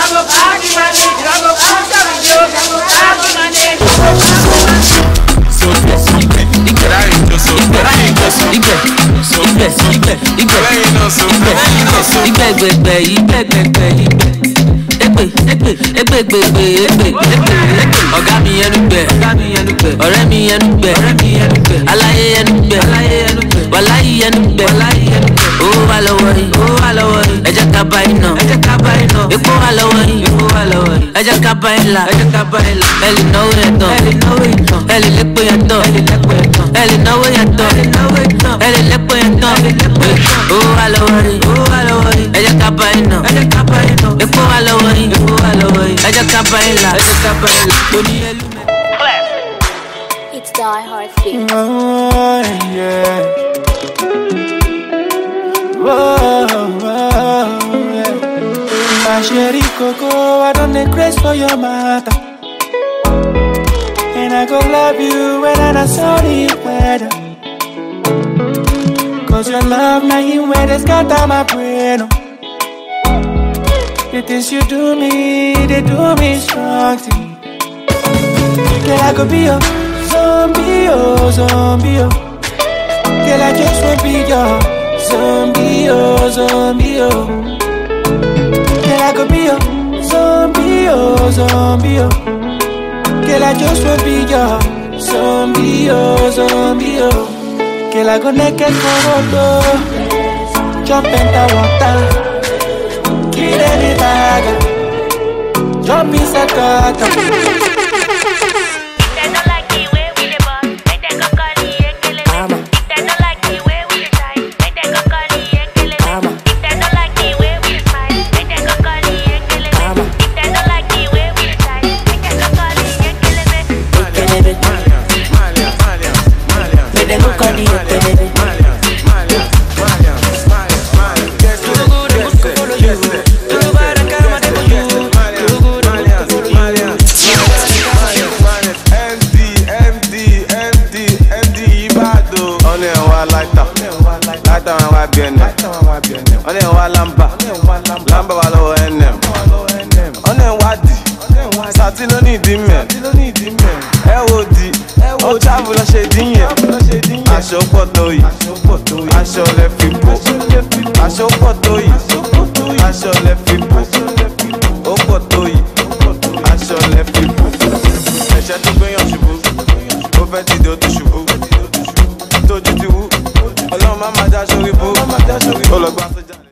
Ọ̀gá mi ẹnu gbẹ, ọ̀rẹ́ mi ẹnu gbẹ, aláyé ẹnu gbẹ, wàláyé ẹnu gbẹ, owó wà lọ́wọ́ yìí, ẹ jẹ́ ká bá iná, epo wà lọ́wọ́ yìí, ẹ jẹ́ ká bá ilà, ẹ lè náwó yẹn tán, ẹ lè lépo yẹn tán, ẹ lè náwó yẹn tán, ẹ lè lépo yẹn tán, owó wà lọ́wọ́ yìí, ẹ jẹ́ ká bá iná, epo wà lọ́wọ́ yìí, ẹ jẹ́ ká bá ilà, It's Die Hard Feet. Oh, yeah. Yeah. My sherry coco, I don't craze for your matter. And I go love you when I'm not sorry weather. Cause your love now you when it's got on my brain. The things you do me, they do me strong thing. Girl, I could be your zombie, oh, zombie, oh. Girl, I just wanna be your zombie, oh, zombie, oh. Girl, I could be your zombie, oh, zombie, oh. Girl, I just wanna be your zombie, oh, zombie, oh. Girl, I go naked for road, jump in the water. Kill any bagger, jump inside the Ọlọ́run má má já sórí bó. Ó lọ gbá sójà.